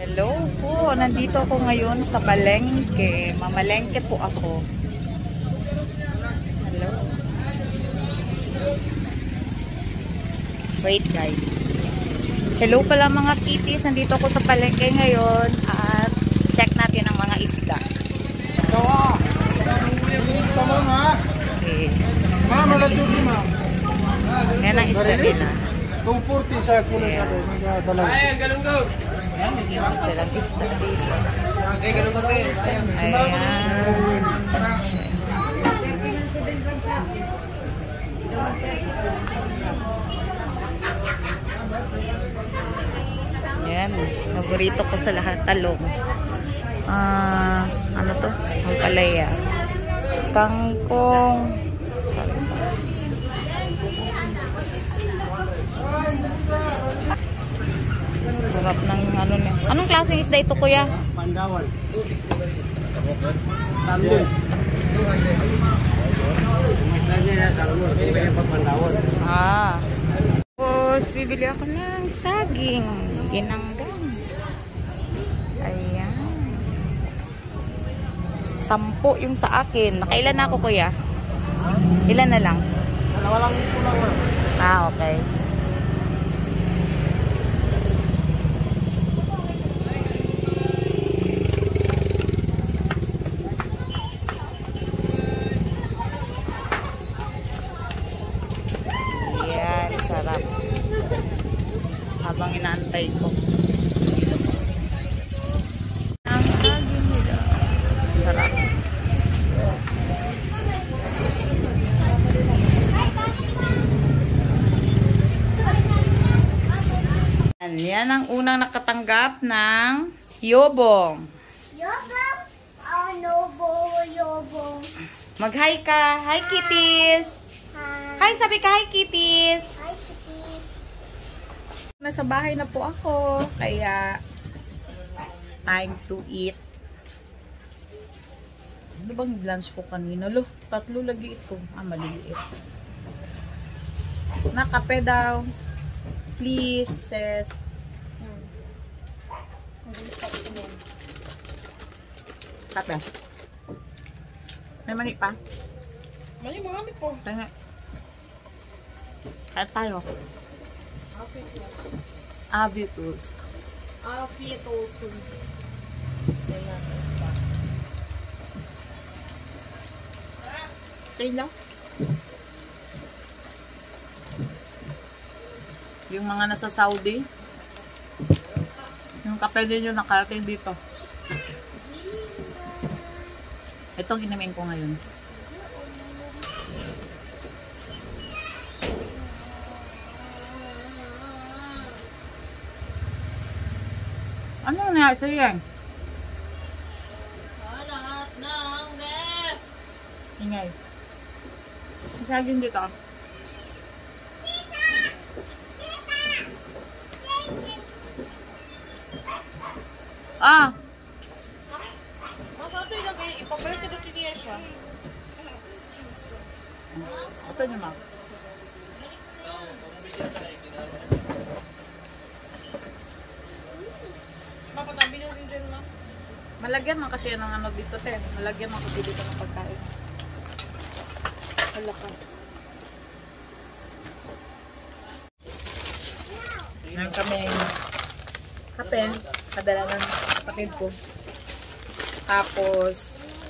Hello po, nandito ako ngayon sa palengke. Mamalengke po ako. Hello. Wait guys. Hello pala mga kitties, nandito ako sa palengke ngayon at check natin ang mga isda. Okay. Ma'am, malasubi ma'am. Yan ang isda din ah. 240 sa kilo sa dalawa. Ay, galong go. Yan, nagyan silang isda dito. Ay, galong go. Ayan. Ayan, paborito ko sa lahat, talong. Ano to? Ang palaya. Kangkong. Sarap ng ano niya. Anong klaseng isda ito, kuya? Pandawan. 260 Salmon. Tapos, bibili ako ng saging. Ginanggang. Ayan. 10 yung sa akin. Nakailan na ako, kuya? Ilan na lang? Dalawa lang kulang na. Okay. Ayan, sarap. Habang inaantay ko. Ang saging nila. Sarap. Yan ang unang nakatanggap ng yobong. Yobong? Oh, yobong, yobong. Mag-hi ka. Hi, kitties. Hi, sabi ka. Hi, kitties. Hi, kitties. Nasa bahay na po ako. Kaya, time to eat. Ano bang lunch ko kanina? Lo, 3 lagi ito. Maliliit. Nakape daw. Please, sis. Kape. May mani pa? Mali, marami po. Tanga. Kaya tayo. Avitus. Afitosun. Okay lang. Yung mga nasa Saudi, yung kape din yung nakarating dito. Itong inumin ko ngayon. Ano na sa yan? Lahat ng ref. Ingay. Saging dito. Ah! Masa ito ilagay, ipabalik ka doon niya siya. Ito niyo, ma. Papatabi nyo rin dyan, ma. Malagyan man kasi ng ano dito, te. Malagyan man kasi dito ng pagkain. Hala ka. Ngayon kami kape. Kadala ng kapatid ko. Tapos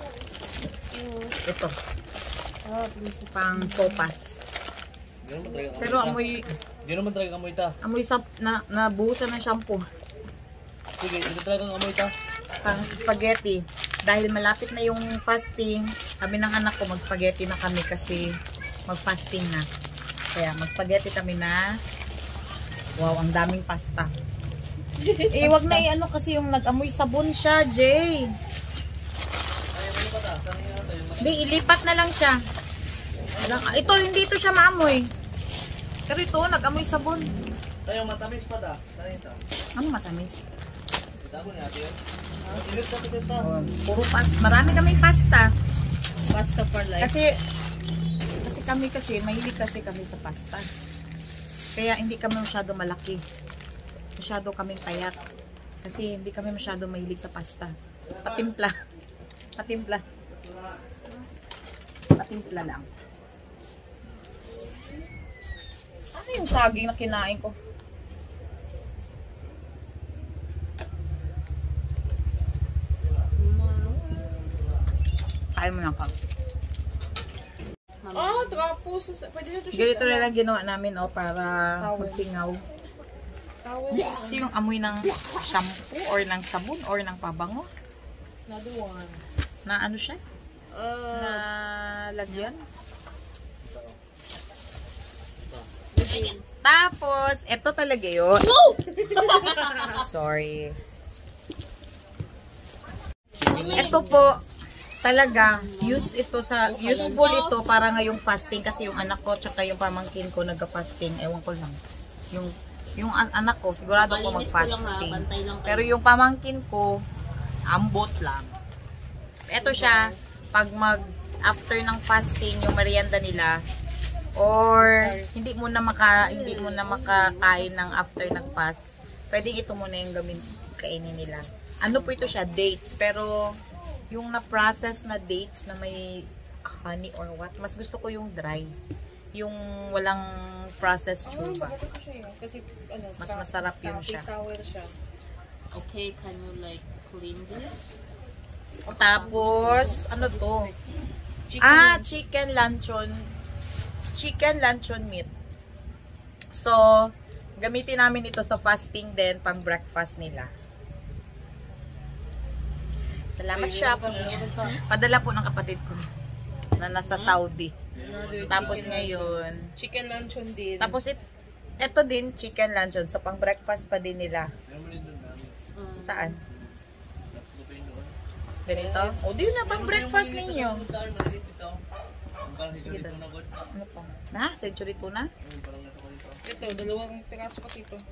ito. Pang sopas. Pero amoy Hindi naman talaga amoy ta. amoy nabuhusan ng shampoo. Sige, ito talagang amoy ta. Pang spaghetti. Dahil malapit na yung fasting, kami ng anak ko mag-spaghetti na kami kasi mag-fasting na. Kaya mag-spaghetti kami na. Wow, ang daming pasta. Wag na ano kasi yung nag-amoy sabon siya, Jay. Hindi, ilipat na lang siya. Ito, hindi ito siya maamoy. Pero ito, nag-amoy sabon. Tayo matamis pa da. Ano matamis? Ito ni ate yun. Init ka ito. Puro pasta. Marami kaming pasta. Pasta for life. Kasi kami mahilig kasi kami sa pasta. Kaya hindi kami masyado malaki. Masyado kaming payat. Kasi hindi kami masyado mahilig sa pasta. Patimpla. Patimpla. Patimpla lang. Ano yung saging na kinain ko? Kain mo na ka. Ah, tapos, pwede na ito Ganito na lang ginawa namin para magsingaw. Towel. Kasi yung amoy ng shampoo or ng sabon or ng pabango. Another one. Na ano siya? Na lagyan. Tapos, eto talaga yun. Sorry. Ito po, talaga, useful ito para ngayong fasting kasi yung anak ko tsaka yung pamangkin ko nagka-fasting. Ewan ko lang. Yung anak ko, sigurado ko mag-fasting. Pero yung pamangkin ko, ambot lang. Ito siya, pag after ng fasting, yung merienda nila, or hindi mo na makakain ng after ng fast, pwedeng ito muna yung kainin nila. Ano po ito siya? Dates. Pero, yung na-process na dates na may honey or what, mas gusto ko yung dry. Yung walang processed chuba. Kasi, ano, Mas masarap yun siya. Sour siya. Okay, can you like clean this? Tapos, ano to? Chicken luncheon. Chicken luncheon meat. So, gamitin namin ito sa fasting din, pang breakfast nila. Salamat, Shopee. Padala po ng kapatid ko na nasa Saudi. Tapos ngayon, Chicken luncheon din. tapos ito din, chicken luncheon. So, pang breakfast pa din nila. Saan? Ganito? O, di na pang breakfast ninyo. Ano pa? Na? Century tuna? Ito, dalawang piraso kasi ito.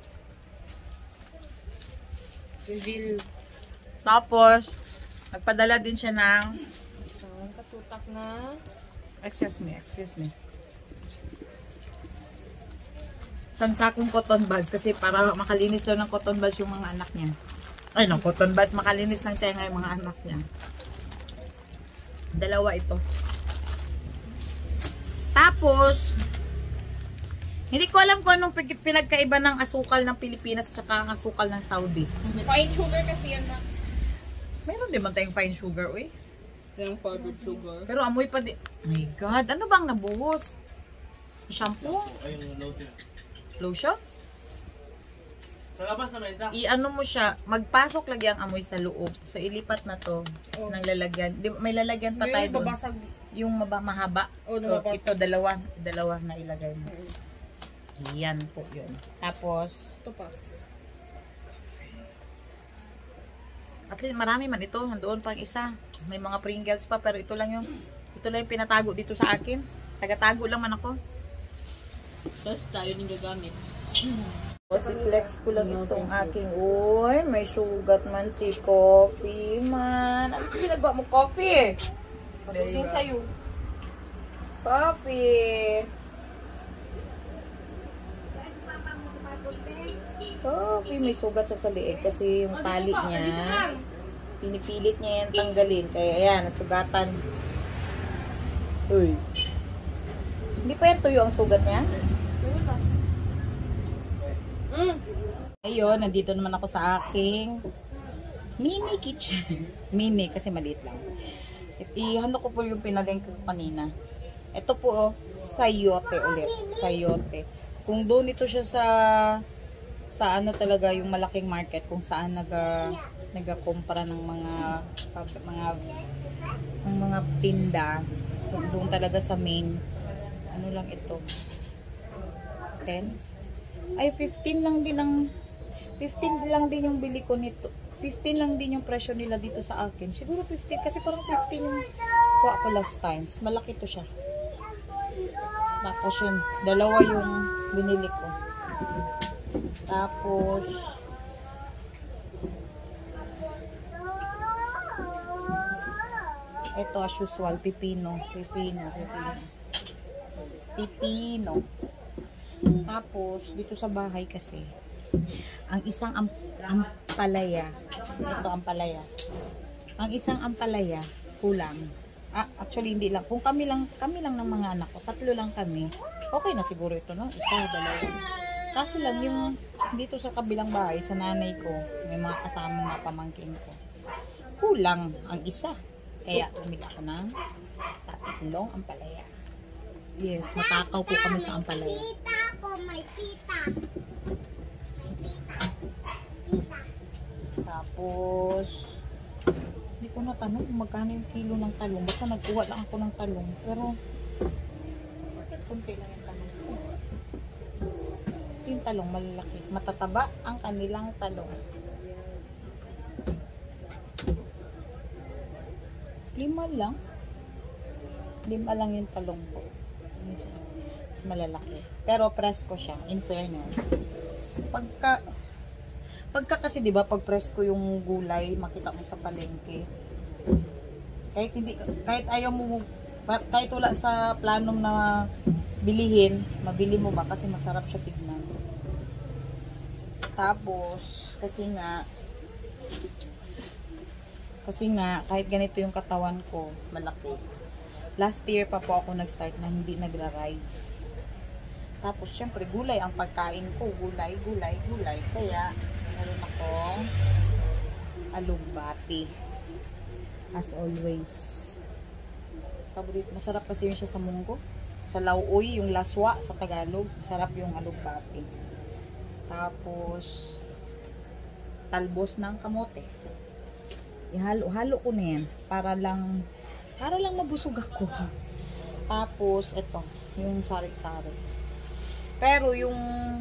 Reveal. Tapos, nagpadala din siya ng Isang katutak na. excuse me. Isang sakong cotton buds kasi para makalinis daw ng cotton buds yung mga anak niya. Ay, ng cotton buds, makalinis ng tenga yung mga anak niya. Dalawa ito. Tapos, hindi ko alam kung anong pinagkaiba ng asukal ng Pilipinas at saka ang asukal ng Saudi. Fine sugar kasi yan, ma. Meron din man tayong fine sugar, uy. Yung powdered sugar. Pero amoy pa din. Oh my God, ano bang nabuhos? Shampoo? Ayun, lotion. Lotion? Sa labas naman ito. I-ano mo siya, magpasok lagi ang amoy sa loob. So, ilipat na to ng lalagyan. May lalagyan pa tayo doon. Babasag. Yung mahaba. Oh, So, nababasag. ito, dalawa na ilagay mo. Yan po yun. Tapos, Ito pa. at least marami man ito. Nandoon pang isa. May mga Pringles pa, pero ito lang yung pinatago dito sa akin. Taga-tago lang man ako. Tapos tayo din gagamit. I-flex ko lang itong aking, uy, may sugat man si coffee man. Ano pinagawa mo, coffee? Pagdating sa'yo. Coffee. Coffee, may sugat siya sa liig kasi yung tali niya, pinipilit niya yan tanggalin. Kaya ayan, nasugatan. Uy. Hindi pa yan tuyo ang sugat niya? Ayun, nandito naman ako sa aking mini kitchen. Mini, kasi maliit lang. Ihando ko po yung pinagay ko kanina. Ito po, sayote ulit. Sayote. Kung doon ito siya sa ano talaga yung malaking market, kung saan nagakumpara ng mga tinda, kung doon talaga sa main, ano lang ito, 10? Ay, 15 lang din yung bili ko nito. 15 lang din yung presyo nila dito sa akin. Siguro 15, kasi parang 15 yung kuha ko last time. Malaki to siya. Tapos yun, dalawa yung binili ko. Tapos, ito as usual, pipino. Tapos, dito sa bahay kasi, Ang isang ampalaya. Ito ampalaya. Ang isang ampalaya, kulang. Actually, hindi lang. Kung kami lang ng mga anak ko, 3 lang kami. Okay na siguro ito, no? 1, 2. Kaso lang, yung dito sa kabilang bahay, sa nanay ko, may mga kasama mga pamangkin ko. Kulang ang isa. Kaya, bumili ako ng 3 ampalaya. Yes, matakaw po kami sa ampalaya. Pita ko, may pita. Tapos, hindi ko na tanong kung magkano yung kilo ng talong. Basta nagkuha lang ako ng talong. Pero, kunti lang yung talong ko. Yung talong malalaki. Matataba ang kanilang talong. 5 lang. 5 lang yung talong ko. Mas malalaki. Pero presko siya, in fairness. Pagka kasi 'di ba pag presko yung gulay, makita mo sa palengke. Kahit ayaw mo, kahit wala sa planong na bilihin, mabili mo ba kasi masarap siya tignan. Tapos kasi nga kahit ganito yung katawan ko, malaki. Last year pa po ako nag-start na hindi nagra-rice. Tapos, syempre, gulay ang pagkain ko. Gulay. Kaya, meron akong alugbati. As always. Paborito. Masarap kasi yun siya sa munggo. Sa lauoy, yung laswa sa Tagalog. Masarap yung alugbati. Tapos, talbos ng kamote. Ihalo-halo ko na yan. Para lang mabusog ako. Tapos, ito. Yung sari-sari. Pero yung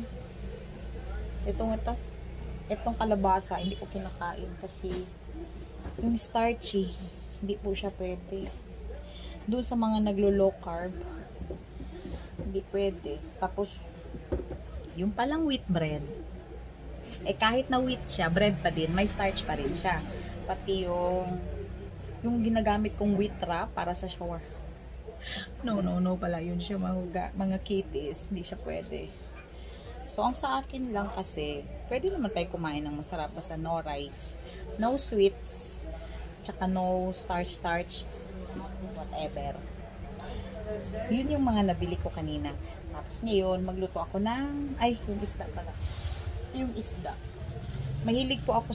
itong kalabasa, hindi ko kinakain kasi yung starchy, hindi po siya pwede. Doon sa mga naglo-low carb, hindi pwede. Tapos, yung palang wheat bread, kahit na wheat siya, bread pa din, may starch pa rin siya. Pati yung ginagamit kong wheat wrap para sa shower. No pala yun siya, mga kitties, hindi siya pwede. So ang sa akin lang kasi pwede naman tayo kumain ng masarap basta no rice, no sweets, tsaka no starch whatever. Yun yung mga nabili ko kanina. Tapos ngayon magluto ako ng yung isda pala, yung isda. Mahilig ako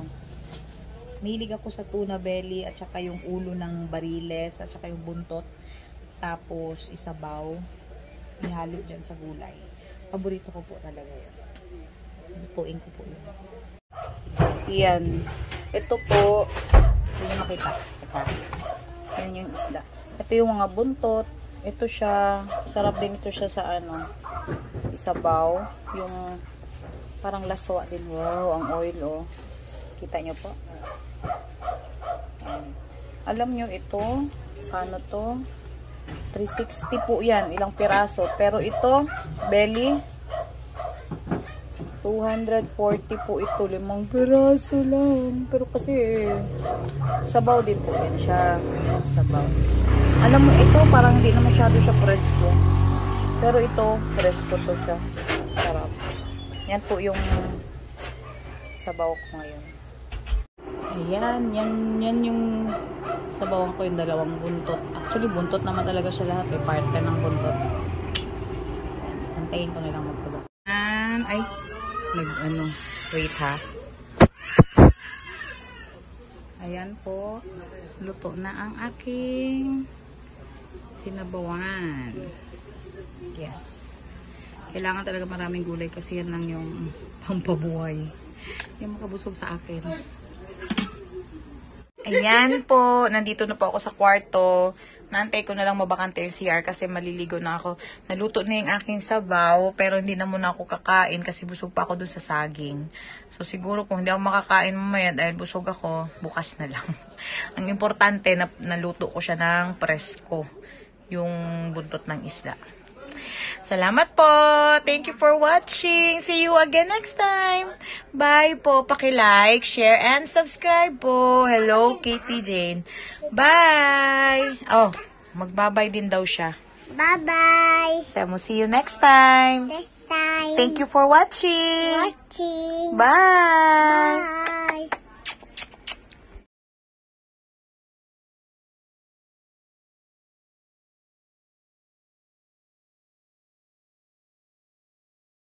sa tuna belly at saka yung ulo ng bariles at saka yung buntot. Tapos, isabaw. Ihalo dyan sa gulay. Paborito ko po talaga yun. Lutuin ko po yun. Yan. Ito po. Ito yung makita. Yan yung isda. Ito yung mga buntot. Ito siya. Sarap din ito siya sa isabaw. Yung parang laswa din. Wow, ang oil Kita nyo po. Yan. Alam nyo ito. Kano to? 360 po yan, ilang piraso. Pero ito, belly, 240 po ito, 5 piraso lang. Pero kasi, sabaw din po yan siya. Sabaw. Alam mo, ito parang hindi na masyado siya presko. Pero ito, presko to siya. Sarap. Yan po yung sabaw ko ngayon. Ayan, yan yung sabawan ko yung 2 buntot. Actually, buntot naman talaga siya lahat. Part ka ng buntot. Antayin ko na lang magkulo. Wait ha. Ayan po. Luto na ang aking sinabawan. Yes. Kailangan talaga maraming gulay kasi yan lang yung pampabuhay. Yung makabusog sa akin. Ayan po, nandito na po ako sa kwarto. Naantay ko na lang mabakante yung CR kasi maliligo na ako. Naluto na yung aking sabaw, pero hindi na muna ako kakain kasi busog pa ako dun sa saging. So siguro kung hindi ako makakain mamaya dahil busog ako, bukas na lang. Ang importante, naluto ko siya ng presko, yung buntot ng isda. Salamat po. Thank you for watching. See you again next time. Bye po. Paki-like, share, and subscribe po. Hello, Katie Jane. Bye. Magbabay din daw siya. Bye-bye. So, see you next time. Next time. Thank you for watching. Watching. Bye.